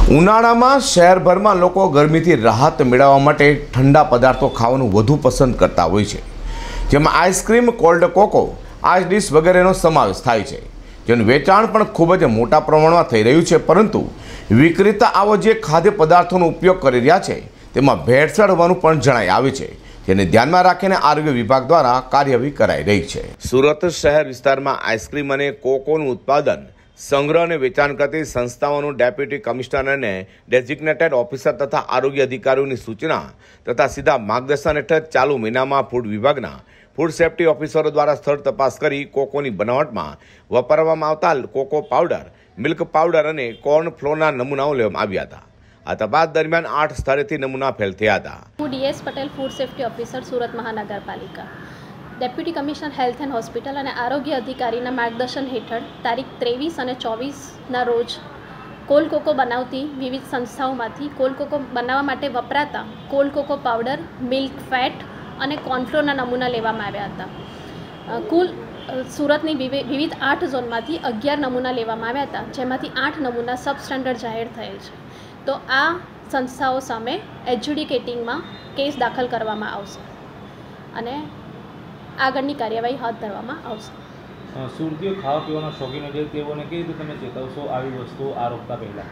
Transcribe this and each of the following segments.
ઉનાળામાં શહેરભરમાં લોકો ગરમીથી રાહત મેળવવા માટે ઠંડા પદાર્થો ખાવાનું વધુ પસંદ કરતા હોય છે, જેમાં ice cream, cold cocoa, ice dish વગેરેનો સમાવેશ થાય છે, જેનું વેચાણ પણ ખૂબ જ મોટા પ્રમાણમાં થઈ રહ્યું છે. પરંતુ વિક્રેતા આવો જે ખાદ્ય પદાર્થોનો ઉપયોગ કરી રહ્યા છે તેમાં ભેળસેળ હોવાનું પણ જણાઈ આવે છે, જેને ધ્યાનમાં રાખીને આરોગ્ય વિભાગ દ્વારા કાર્યવાહી કરાઈ રહી છે. સુરત શહેર વિસ્તારમાં આઈસ્ક્રીમ અને કોકોનું ઉત્પાદન, સંગ્રહ અને વેચાણ કરતી સંસ્થાઓનું ડેપ્યુટી કમિશનર અને ડેઝિગ્નેટેડ ઓફિસર તથા આરોગ્ય અધિકારીઓની સૂચના તથા સીધા માર્ગદર્શન હેઠળ ચાલુ મહિનામાં ફૂડ વિભાગના ફૂડ સેફ્ટી ઓફિસરો દ્વારા સ્થળ તપાસ કરી કોકોની બનાવટમાં વાપરવામાં આવતા કોકો પાવડર, મિલ્ક પાવડર અને કોર્ન ફ્લોરના નમૂનાઓ લેવામાં આવ્યા હતા. આ તપાસ દરમિયાન 8 સ્થળેથી નમૂના ફેલ થયા હતા. હું DS Patel, food safety officer, Surat મહાનગરપાલિકા. Deputy commissioner health and hospital અને આરોગ્ય અધિકારીના માર્ગદર્શન હેઠળ તારીખ 23 અને 24ના રોજ કોલ્ડ કોકો બનાવતી વિવિધ સંસ્થાઓમાંથી કોલ્ડ કોકો બનાવવા માટે વપરાતા cold cocoa powder, milk fat અને કોર્નફ્લોરના નમૂના લેવામાં આવ્યા હતા. કુલ સુરતની વિવિધ 8 ઝોનમાંથી 11 નમૂના લેવામાં આવ્યા હતા, જેમાંથી 8 નમૂના સબસ્ટેન્ડર્ડ જાહેર થયેલ છે. તો આ સંસ્થાઓ સામે એડજ્યુડિકેટિંગમાં કેસ દાખલ કરવામાં આવશે અને આગળની કાર્યવાહી હાથ ધરવામાં આવશે. સુરતીઓ ખાવા પીવાના શોખીનો છે, તેઓને કેવી રીતે તમે ચેતવશો આવી વસ્તુઓ આ રોકતા પહેલાં?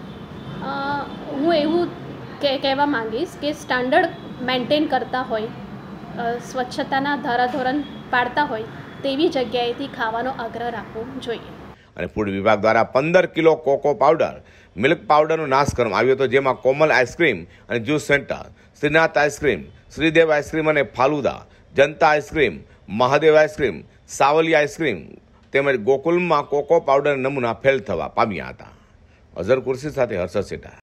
હું એવું કહેવા માંગીશ કે સ્ટાન્ડર્ડ મેન્ટેન કરતા હોય, સ્વચ્છતાના ધારાધોરણ પાડતા હોય તેવી જગ્યાએથી ખાવાનો આગ્રહ રાખવો જોઈએ. અને ફૂડ વિભાગ દ્વારા 15 કિલો કોકો પાવડર, મિલ્ક પાવડરનો નાશ કરવામાં આવ્યો હતો, જેમાં કોમલ આઈસ્ક્રીમ અને juice centre, Shrinath ice cream, Shridev ice cream અને falooda, Janata ice cream, Mahadev ice cream, Savli ice cream તેમજ ગોકુલમાં કોકો પાવડર નમૂના ફેલ થવા પામ્યા હતા. અઝર કુર્સી સાથે હર્ષદ સેઠા.